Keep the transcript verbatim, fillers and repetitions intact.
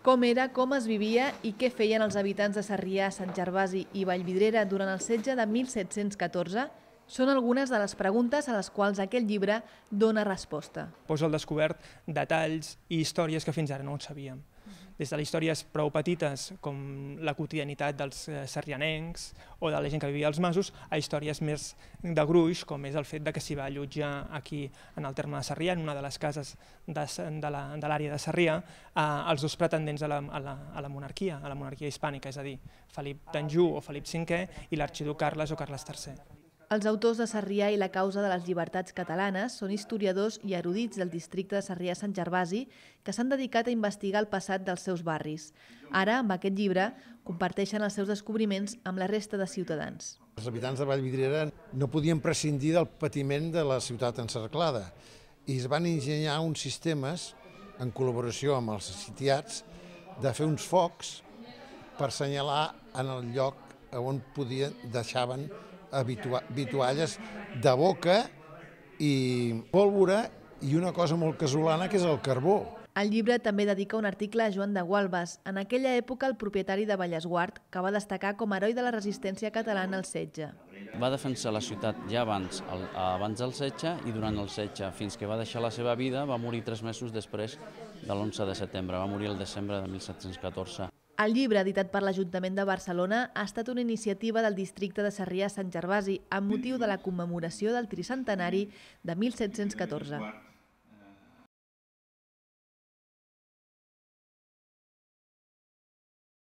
Com era, com es vivia i què feien els habitants de Sarrià, Sant Gervasi i Vallvidrera durant el setge de mil set-cents catorze són algunes de les preguntes a les quals aquest llibre dona resposta. Posa al descobert detalls i històries que fins ara no en sabíem. Des de les històries prou petites, com la quotidianitat dels sarrianencs o de la gent que vivia als masos, a històries més de gruix, com és el fet de que s'hi va allotjar aquí en el terme de Sarrià, en una de les cases de, de l'àrea de Sarrià, eh, els dos pretendents a la, a, la, a la monarquia, a la monarquia hispànica, és a dir, Felip d'Anjou o Felip cinquè i l'arxiduc Carles o Carles tercer. Els autors de Sarrià i la causa de les llibertats catalanes són historiadors i erudits del districte de Sarrià-Sant Gervasi que s'han dedicat a investigar el passat dels seus barris. Ara, amb aquest llibre, comparteixen els seus descobriments amb la resta de ciutadans. Els habitants de Vallvidrera no podien prescindir del patiment de la ciutat encerclada i es van enginyar uns sistemes, en col·laboració amb els sitiats, de fer uns focs per assenyalar en el lloc on podien deixaven vitualles de boca i pólvora i una cosa molt casolana que és el carbó. El llibre també dedica un article a Joan de Gualbes, en aquella època el propietari de Bellesguard, que va destacar com a heroi de la resistència catalana al setge. Va defensar la ciutat ja abans, abans del setge i durant el setge, fins que va deixar la seva vida, va morir tres mesos després de l'onze de setembre, va morir el desembre de mil set-cents catorze. El llibre, editat per l'Ajuntament de Barcelona, ha estat una iniciativa del districte de Sarrià-Sant Gervasi amb motiu de la commemoració del tricentenari de mil set-cents catorze.